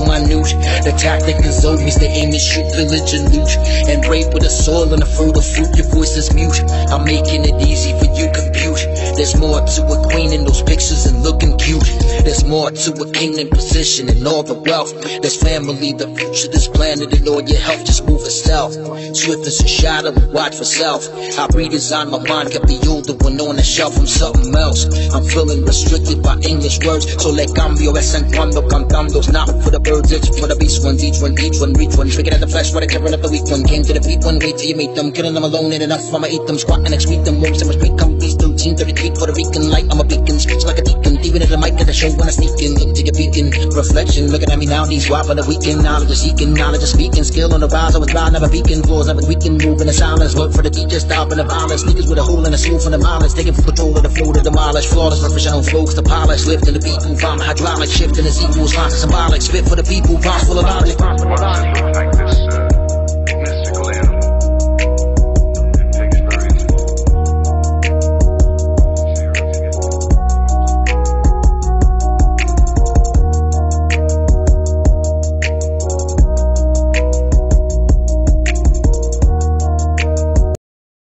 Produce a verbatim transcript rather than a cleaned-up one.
minute. The tactic is always the aim is shoot, pillage and loot, and rape with the soil and the fertile fruit. Your voice is mute. I'm making it easy for you compute. There's more to a queen in those pictures and looking cute. There's more to a king in position and all the wealth. There's family, the future, this planet, and all your health. Just move itself. Swift as a shadow, watch for self. I redesign my mind, kept the older one on the shelf from something else. I'm feeling restricted by English words, so le cambio es en cuando cantando. Not for the birds, it's for the beast ones. Each one, each one, reach one. Trigger at the flesh, right, tearing up the weak one. Came to the beat one, wait till you meet them. Killing them alone, ain't enough, I'ma eat them. Squat and excrete them, moves and must become beast. thirteen, thirty-three, Puerto Rican light, I'm a beacon. Speaks like a deacon, even at the mic at the show when I sneak in. Look to your beacon, reflection, looking at me now, these why for the weekend. Knowledge is seeking, knowledge is speaking. Skill on the rise, I was blind, never beacon. Floors, never weekend, moving in silence. Work for the teacher, stopping the violence. Sneakers with a hole in the soul from the mileage. Taking full control of the flow to demolish. Flawless, professional flows to polish. Lifting the beat, move on hydraulic. Shifting the sequels, lines symbolic. Spit for the people, boss full of knowledge.